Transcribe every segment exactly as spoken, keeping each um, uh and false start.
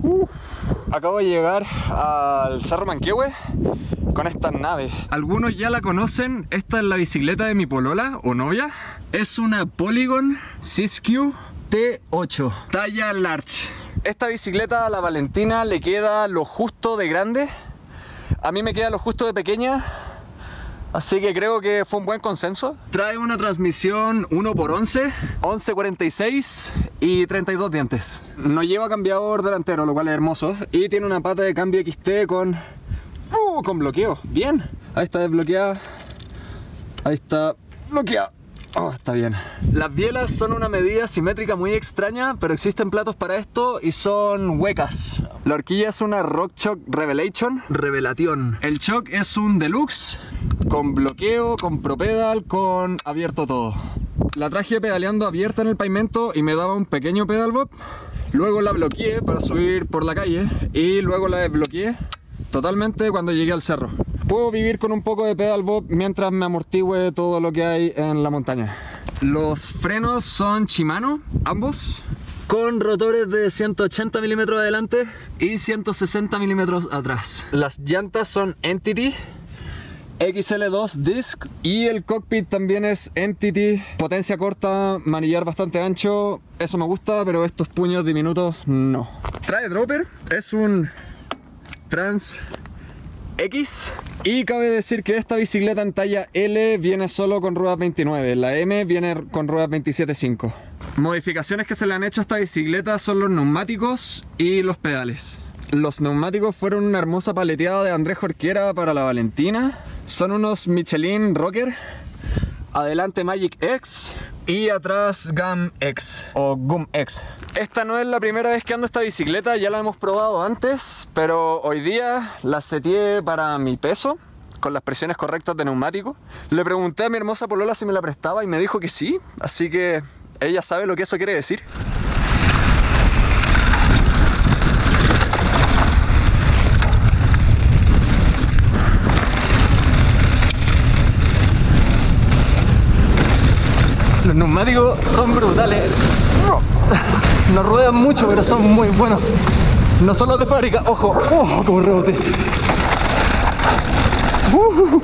Uh, acabo de llegar al Cerro Manquehue con esta nave. Algunos ya la conocen, esta es la bicicleta de mi polola o novia. Es una Polygon Siskiyou T ocho, talla large. Esta bicicleta a la Valentina le queda lo justo de grande, a mí me queda lo justo de pequeña. Así que creo que fue un buen consenso. Trae una transmisión uno por once, once cuarenta y seis y treinta y dos dientes. No lleva cambiador delantero, lo cual es hermoso. Y tiene una pata de cambio X T con, uh, con bloqueo. Bien. Ahí está desbloqueada. Ahí está bloqueada. Oh, está bien. Las bielas son una medida simétrica muy extraña, pero existen platos para esto y son huecas. La horquilla es una RockShox Revelation. Revelación. El shock es un deluxe, con bloqueo, con propedal, con abierto todo. La traje pedaleando abierta en el pavimento y me daba un pequeño pedal bob. Luego la bloqueé para subir por la calle y luego la desbloqueé totalmente cuando llegué al cerro. Puedo vivir con un poco de pedal bob mientras me amortigüe todo lo que hay en la montaña. Los frenos son Shimano, ambos, con rotores de ciento ochenta milímetros adelante y ciento sesenta milímetros atrás. Las llantas son Entity X L dos Disc y el cockpit también es Entity, potencia corta, manillar bastante ancho. Eso me gusta, pero estos puños diminutos no. Trae dropper, es un Trans X y cabe decir que esta bicicleta en talla L viene solo con ruedas veintinueve, la M viene con ruedas veintisiete punto cinco. Modificaciones que se le han hecho a esta bicicleta son los neumáticos y los pedales. Los neumáticos fueron una hermosa paleteada de Andrés Jorquera para la Valentina. Son unos Michelin Rocker. Adelante Magic X y atrás Gum X o Gum X. Esta no es la primera vez que ando esta bicicleta, ya la hemos probado antes, pero hoy día la seteé para mi peso, con las presiones correctas de neumático. Le pregunté a mi hermosa polola si me la prestaba y me dijo que sí, así que ella sabe lo que eso quiere decir. Los neumáticos son brutales. No ruedan mucho, pero son muy buenos. No son los de fábrica. Ojo, oh, como rebote. Uh.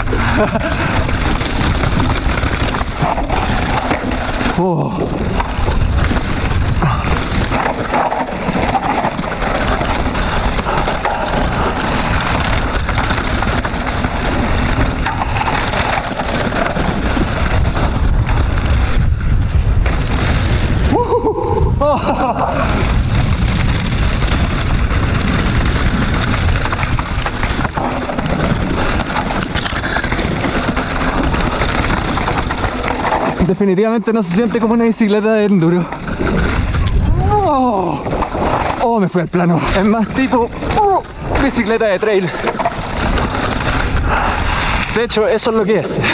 Oh. Definitivamente no se siente como una bicicleta de enduro. Oh, oh, me fui al plano. Es más tipo oh, bicicleta de trail. De hecho, eso es lo que es.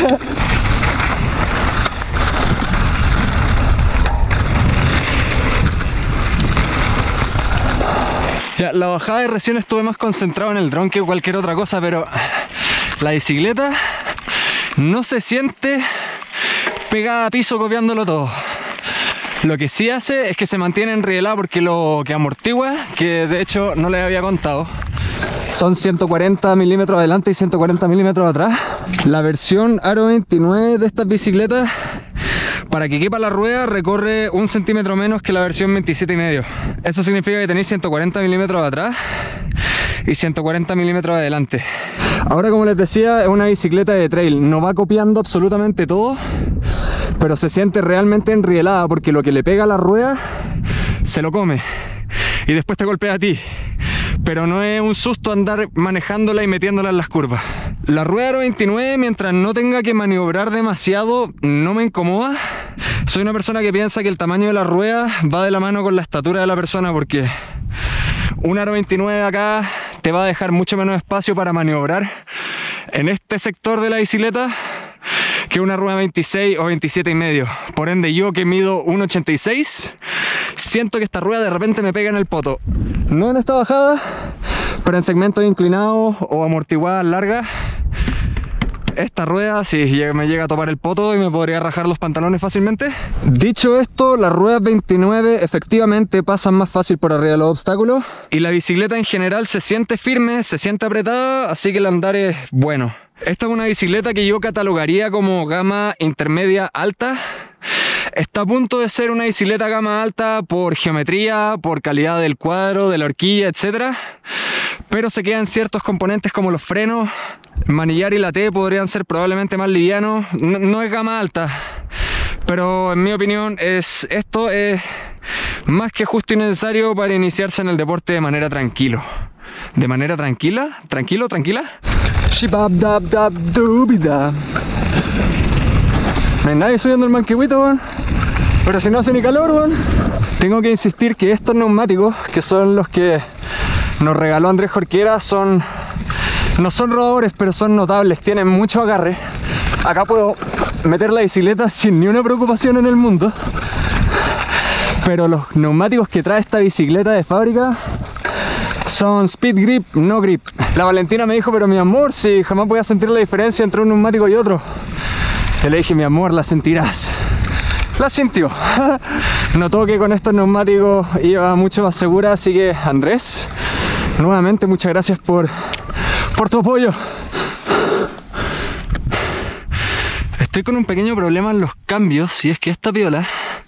Ya, la bajada de recién estuve más concentrado en el dron que cualquier otra cosa, pero la bicicleta no se siente pegada a piso copiándolo todo. Lo que sí hace es que se mantiene enrielada porque lo que amortigua, que de hecho no les había contado, son ciento cuarenta milímetros adelante y ciento cuarenta milímetros atrás. La versión Aro veintinueve de estas bicicletas, para que quepa la rueda, recorre un centímetro menos que la versión veintisiete y medio. Eso significa que tenéis ciento cuarenta milímetros atrás y ciento cuarenta milímetros adelante. Ahora, como les decía, es una bicicleta de trail. No va copiando absolutamente todo, pero se siente realmente enrielada porque lo que le pega a la rueda se lo come y después te golpea a ti. Pero no es un susto andar manejándola y metiéndola en las curvas. La rueda Aro veintinueve, mientras no tenga que maniobrar demasiado, no me incomoda. Soy una persona que piensa que el tamaño de la rueda va de la mano con la estatura de la persona, porque un Aro veintinueve acá te va a dejar mucho menos espacio para maniobrar en este sector de la bicicleta que una rueda veintiséis o veintisiete y medio. Por ende, yo que mido uno ochenta y seis, siento que esta rueda de repente me pega en el poto. No en esta bajada, pero en segmentos inclinados o amortiguadas largas, esta rueda sí me llega a topar el poto y me podría rajar los pantalones fácilmente. Dicho esto, las ruedas veintinueve efectivamente pasan más fácil por arriba de los obstáculos y la bicicleta en general se siente firme, se siente apretada, así que el andar es bueno. Esta es una bicicleta que yo catalogaría como gama intermedia alta. Está a punto de ser una bicicleta gama alta por geometría, por calidad del cuadro, de la horquilla, etcétera. Pero se quedan ciertos componentes como los frenos. El manillar y la T podrían ser probablemente más livianos. No, no es gama alta, pero en mi opinión es, esto es más que justo y necesario para iniciarse en el deporte de manera tranquilo. ¿De manera tranquila? ¿Tranquilo? ¿Tranquila? No hay nadie subiendo el manquehuito, weón. Pero si no hace ni calor, weón. Tengo que insistir que estos neumáticos, que son los que nos regaló Andrés Jorquera, son... no son rodadores, pero son notables, tienen mucho agarre. Acá puedo meter la bicicleta sin ni una preocupación en el mundo. Pero los neumáticos que trae esta bicicleta de fábrica son speed grip, no grip. La Valentina me dijo, pero mi amor, si jamás voy a sentir la diferencia entre un neumático y otro. Yo le dije, mi amor, la sentirás. La sintió. Notó que con estos neumáticos iba mucho más segura, así que Andrés, nuevamente muchas gracias por, por tu apoyo. Estoy con un pequeño problema en los cambios, y es que esta piola,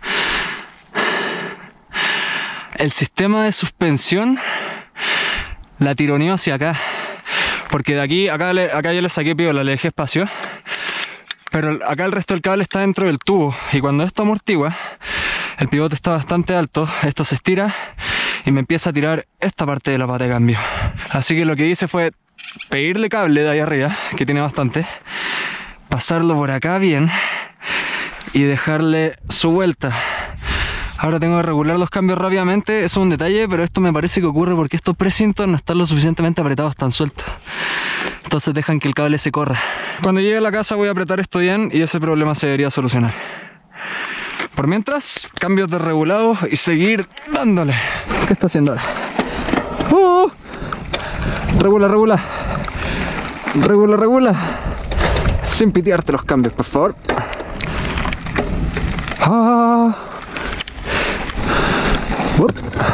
el sistema de suspensión la tironeó hacia acá, porque de aquí, acá, le, acá yo le saqué piola, le dejé espacio, pero acá el resto del cable está dentro del tubo, y cuando esto amortigua, el pivote está bastante alto, esto se estira y me empieza a tirar esta parte de la pata de cambio. Así que lo que hice fue pedirle cable de ahí arriba, que tiene bastante, pasarlo por acá bien y dejarle su vuelta. Ahora tengo que regular los cambios rápidamente, eso es un detalle, pero esto me parece que ocurre porque estos precintos no están lo suficientemente apretados, están sueltos. Entonces dejan que el cable se corra. Cuando llegue a la casa voy a apretar esto bien y ese problema se debería solucionar. Por mientras, cambios desregulados y seguir dándole. ¿Qué está haciendo ahora? ¡Uh! Regula, regula. Regula, regula. Sin pitearte los cambios, por favor. Ah. Uh.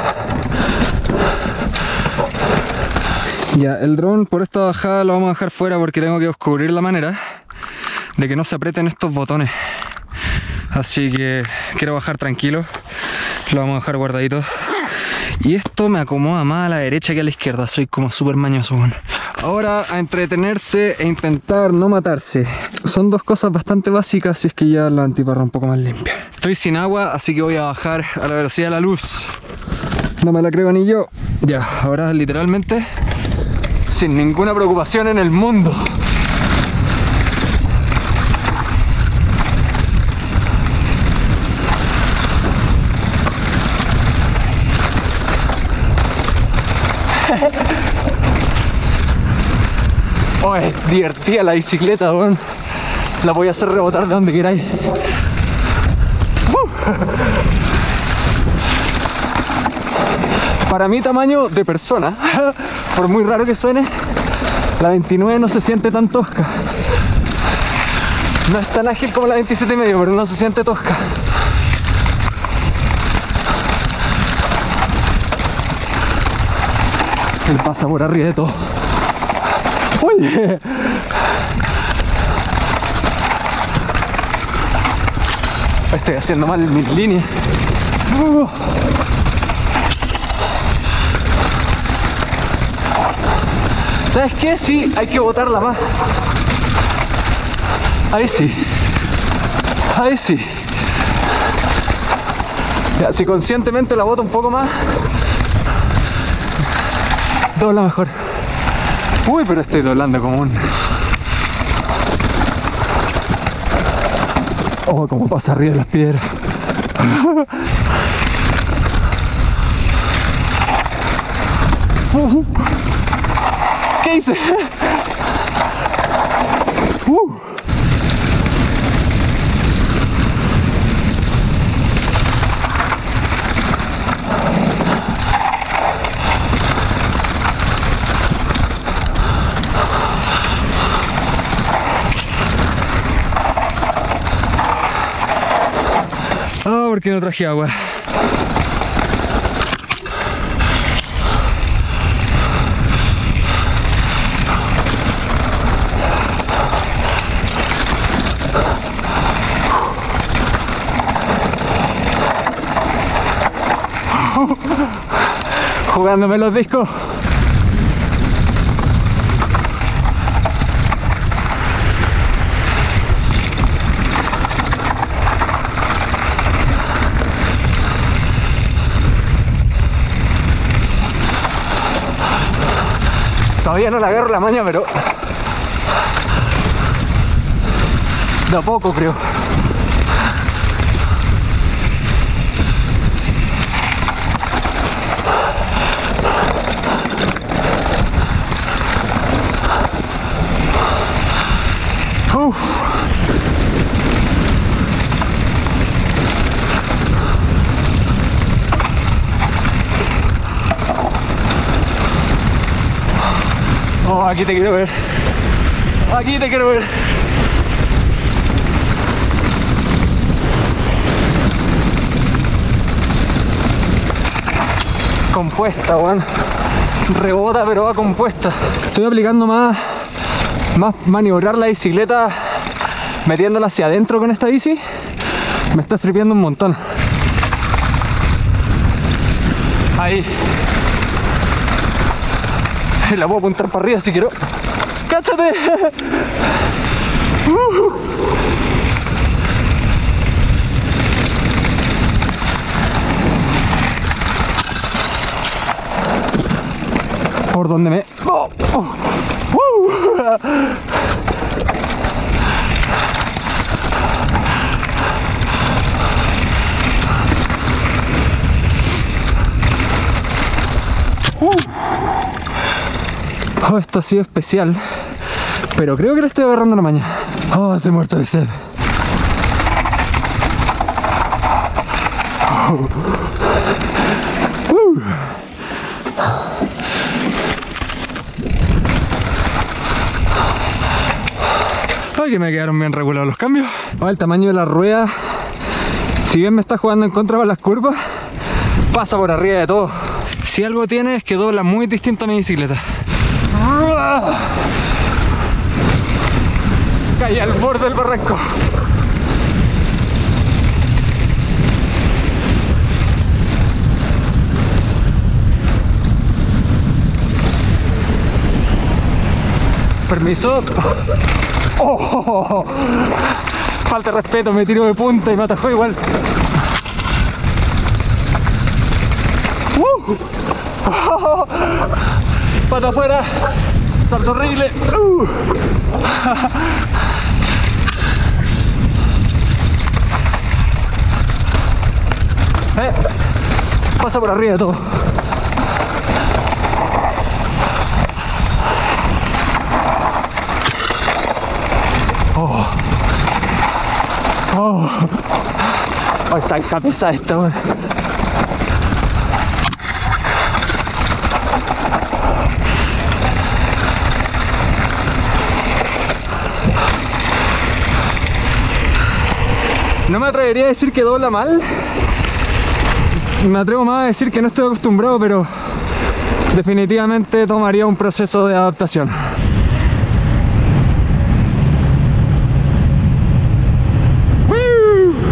Ya, el dron por esta bajada lo vamos a dejar fuera porque tengo que descubrir la manera de que no se aprieten estos botones. Así que quiero bajar tranquilo, lo vamos a dejar guardadito. Y esto me acomoda más a la derecha que a la izquierda, soy como súper mañoso. Bueno. Ahora a entretenerse e intentar no matarse. Son dos cosas bastante básicas si es que ya la antiparra un poco más limpia. Estoy sin agua, así que voy a bajar a la velocidad de la luz. No me la creo ni yo. Ya, ahora literalmente sin ninguna preocupación en el mundo. Oh, es divertida la bicicleta, weón. La voy a hacer rebotar de donde queráis. Uh. Para mi tamaño de persona, por muy raro que suene, la veintinueve no se siente tan tosca. No es tan ágil como la veintisiete y medio, pero no se siente tosca. Él pasa por arriba de todo. ¡Uy! Estoy haciendo mal mis líneas. Uh. ¿Sabes qué? Sí, hay que botarla más. Ahí sí. Ahí sí. Ya, si conscientemente la boto un poco más, dobla mejor. Uy, pero estoy doblando como un... Oh, como pasa arriba de las piedras. Uh, ¿qué hice? Uh. porque no traje agua. Jugándome los discos. Todavía no le agarro la maña, pero de a poco creo. Uf. Oh, aquí te quiero ver. Aquí te quiero ver. Compuesta, weón. Rebota, pero va compuesta. Estoy aplicando más, más maniobrar la bicicleta metiéndola hacia adentro con esta bici. Me está sirviendo un montón. Ahí. La puedo apuntar para arriba si quiero. ¡Cáchate! Uh. Por donde me... Oh, oh. Uh. Uh. Oh, esto ha sido especial, pero creo que le estoy agarrando la maña. Oh, estoy muerto de sed. Oh. Uh. Ay, que me quedaron bien regulados los cambios. Oh, el tamaño de la rueda, si bien me está jugando en contra con las curvas, pasa por arriba de todo. Si algo tiene es que dobla muy distinto a mi bicicleta. Caí al borde del barranco. Permiso. Oh, falta de respeto, me tiró de punta y me atajó igual. Uh. Oh, pata afuera, salto horrible. Uh. Eh, pasa por arriba de todo. Oh. Oh. Oh, esa cabeza esta, bueno. No me atrevería a decir que dobla mal. Me atrevo más a decir que no estoy acostumbrado, pero definitivamente tomaría un proceso de adaptación. ¡Woo!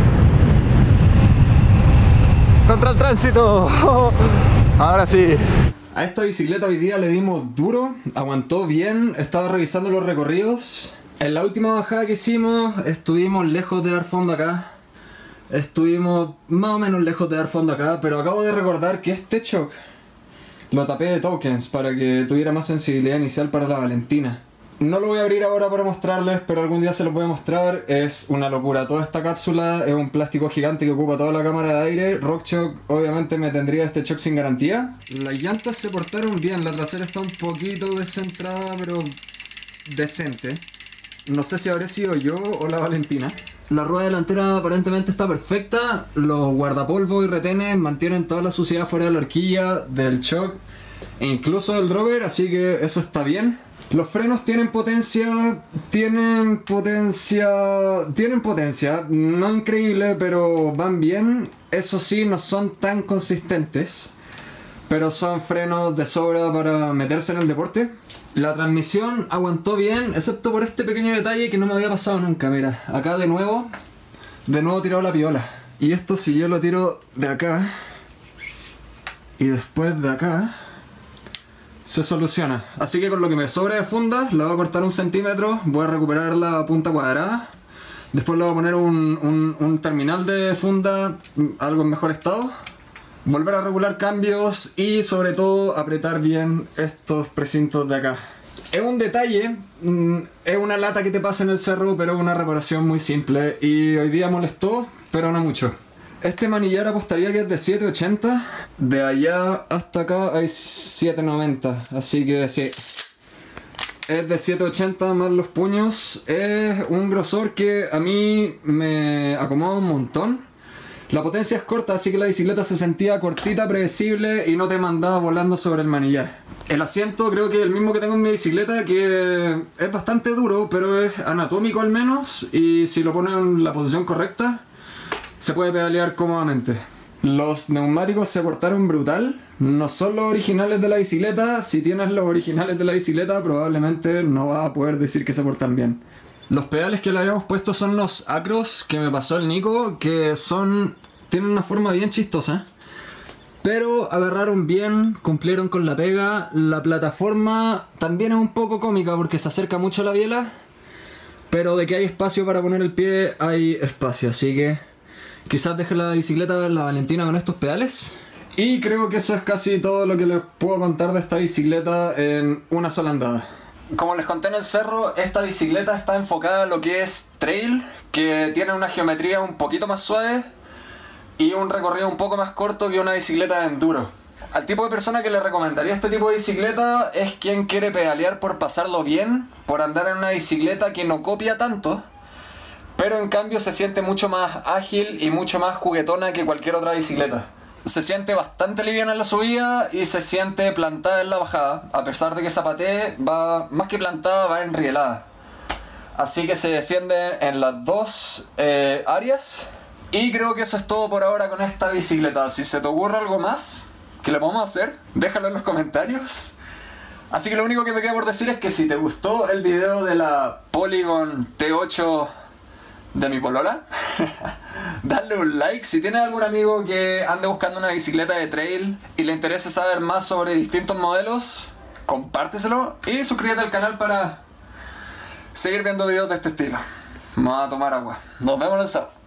Contra el tránsito. Oh, ahora sí. A esta bicicleta hoy día le dimos duro, aguantó bien, estaba revisando los recorridos. En la última bajada que hicimos estuvimos lejos de dar fondo acá. Estuvimos más o menos lejos de dar fondo acá, pero acabo de recordar que este shock lo tapé de tokens para que tuviera más sensibilidad inicial para la Valentina. No lo voy a abrir ahora para mostrarles, pero algún día se los voy a mostrar. Es una locura. Toda esta cápsula es un plástico gigante que ocupa toda la cámara de aire. RockShox obviamente me tendría este shock sin garantía. Las llantas se portaron bien, la trasera está un poquito descentrada, pero decente. No sé si habré sido yo o la Valentina. La rueda delantera aparentemente está perfecta. Los guardapolvo y retenes mantienen toda la suciedad fuera de la horquilla, del shock e incluso del dropper, así que eso está bien. Los frenos tienen potencia, tienen potencia, tienen potencia, no increíble, pero van bien. Eso sí, no son tan consistentes, pero son frenos de sobra para meterse en el deporte. La transmisión aguantó bien, excepto por este pequeño detalle que no me había pasado nunca. Mira, acá de nuevo, de nuevo tirado la piola. Y esto si yo lo tiro de acá y después de acá, se soluciona. Así que con lo que me sobra de funda, la voy a cortar un centímetro, voy a recuperar la punta cuadrada. Después le voy a poner un, un, un terminal de funda, algo en mejor estado. Volver a regular cambios y sobre todo apretar bien estos precintos de acá. Es un detalle, es una lata que te pasa en el cerro, pero es una reparación muy simple y hoy día molestó, pero no mucho. Este manillar apostaría que es de siete ochenta, de allá hasta acá hay siete noventa, así que sí. Es de siete ochenta más los puños, es un grosor que a mí me acomoda un montón. La potencia es corta, así que la bicicleta se sentía cortita, predecible y no te mandaba volando sobre el manillar. El asiento creo que es el mismo que tengo en mi bicicleta, que es bastante duro, pero es anatómico al menos, y si lo pones en la posición correcta, se puede pedalear cómodamente. Los neumáticos se portaron brutal, no son los originales de la bicicleta. Si tienes los originales de la bicicleta, probablemente no vas a poder decir que se portan bien. Los pedales que le habíamos puesto son los Acros que me pasó el Nico, que son tienen una forma bien chistosa, pero agarraron bien, cumplieron con la pega. La plataforma también es un poco cómica porque se acerca mucho a la biela, pero de que hay espacio para poner el pie, hay espacio, así que quizás deje la bicicleta de la Valentina con estos pedales. Y creo que eso es casi todo lo que les puedo contar de esta bicicleta en una sola andada. Como les conté en el cerro, esta bicicleta está enfocada a lo que es trail, que tiene una geometría un poquito más suave y un recorrido un poco más corto que una bicicleta de enduro. Al tipo de persona que le recomendaría este tipo de bicicleta es quien quiere pedalear por pasarlo bien, por andar en una bicicleta que no copia tanto, pero en cambio se siente mucho más ágil y mucho más juguetona que cualquier otra bicicleta. Se siente bastante liviana en la subida y se siente plantada en la bajada. A pesar de que zapatee, va más que plantada, va enrielada. Así que se defiende en las dos eh, áreas. Y creo que eso es todo por ahora con esta bicicleta. Si se te ocurre algo más que le podemos hacer, déjalo en los comentarios. Así que lo único que me queda por decir es que si te gustó el video de la Polygon T ocho de mi polola, dale un like. Si tienes algún amigo que ande buscando una bicicleta de trail y le interese saber más sobre distintos modelos, compárteselo y suscríbete al canal para seguir viendo videos de este estilo. Vamos a tomar agua. Nos vemos en el sábado.